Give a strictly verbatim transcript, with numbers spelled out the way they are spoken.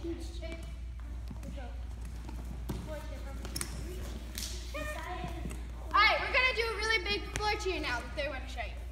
Alright, we're gonna do a really big floor cheer now that they want to show you.